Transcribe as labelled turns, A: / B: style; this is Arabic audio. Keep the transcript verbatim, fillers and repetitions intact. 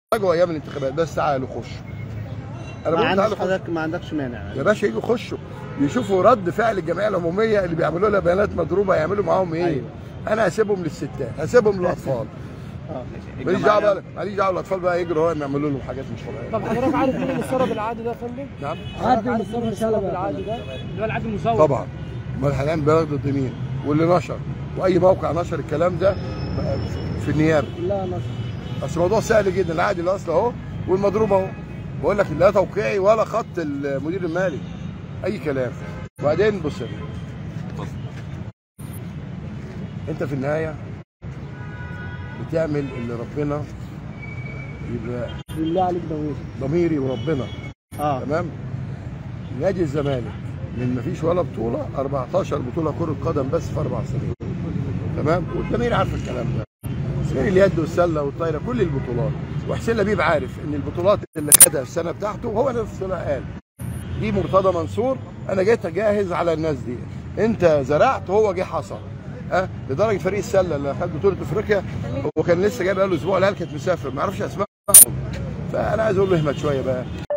A: رجعوا ايام الانتخابات بس تعالوا خشوا.
B: انا بقول تعالوا حضرتك ما عندكش مانع
A: يا باشا، يجوا يخشوا يشوفوا رد فعل الجمعيه العموميه اللي بيعملوا لها بيانات مضروبه هيعملوا معاهم ايه؟ أيوة. انا هسيبهم للستات، هسيبهم للاطفال. اه ماليش دعوه بقى، ماليش دعوه الاطفال بقى يجروا يعملوا لهم حاجات مش طبيعيه.
C: طب حضرتك عارف مين المسرب العادي ده يا فندم؟
A: نعم.
C: عارف مين المسرب العادي ده؟ اللي هو العادي المصور.
A: طبعا. امال حاليا بياخدوا ضد مين؟ واللي نشر واي موقع نشر الكلام ده في النيابه.
C: لا نشر.
A: بس الموضوع سهل جدا، العادي الاصل اهو والمضروب اهو. بقول لك لا توقيعي ولا خط المدير المالي، اي كلام. وبعدين بص انت في النهايه بتعمل اللي ربنا يبقى
C: بالله عليك ضميري
A: ضميري وربنا. اه تمام. نادي الزمالك من ما فيش ولا بطوله أربعتاشر بطوله كره قدم بس في اربع سنين. تمام. والجماهير عارفه الكلام ده. غير اليد والسله والطايره كل البطولات. وحسين لبيب عارف ان البطولات اللي خدها في السنه بتاعته هو نفسه قال دي مرتضى منصور، انا جيت اجهز على الناس دي. انت زرعت وهو جه حصل. أه؟ لدرجه فريق السله اللي خد بطوله افريقيا هو كان لسه جاي بقى له اسبوع، العيال كانت مسافر ما اعرفش اسمائهم. فانا عايز اقول له اهمت شويه بقى.